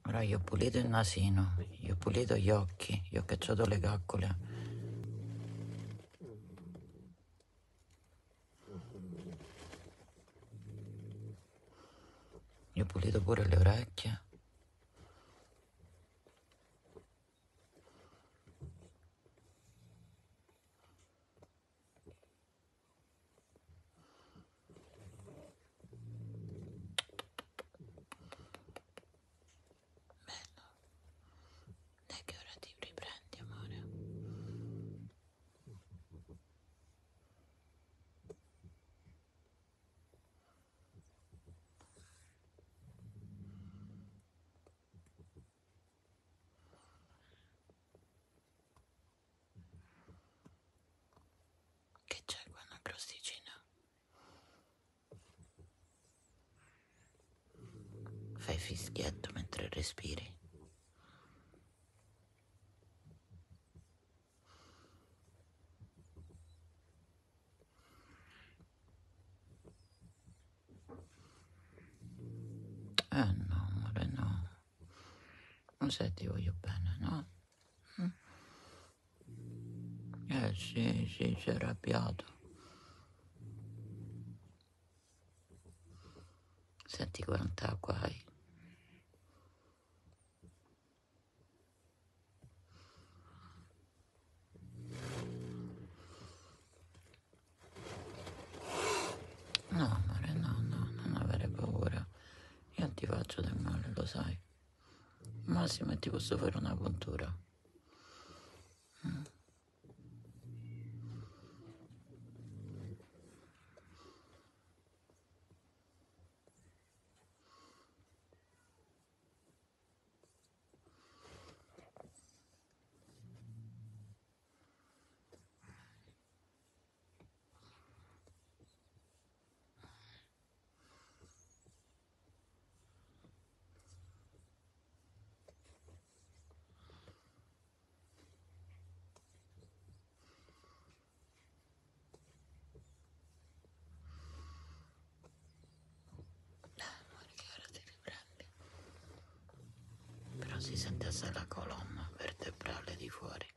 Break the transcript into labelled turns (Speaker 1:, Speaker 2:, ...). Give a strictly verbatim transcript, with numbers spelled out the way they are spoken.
Speaker 1: Ora gli ho pulito il nasino, gli ho pulito gli occhi, gli ho cacciato le caccole. Gli ho pulito pure le orecchie. Bello. Dai che ora ti riprendi, amore. Che c'è qua, una crosticina? Fai fischietto mentre respiri. Eh no, amore, no. Non sai ti voglio bene, no? Eh sì, sì, si è arrabbiato. Senti quanta acqua hai. No, amore, no, no, non avere paura. Io non ti faccio del male, lo sai. Al massimo ti posso fare una puntura. Mm. Amore, che ora ti riprendi. Però si sente assai la colonna vertebrale di fuori.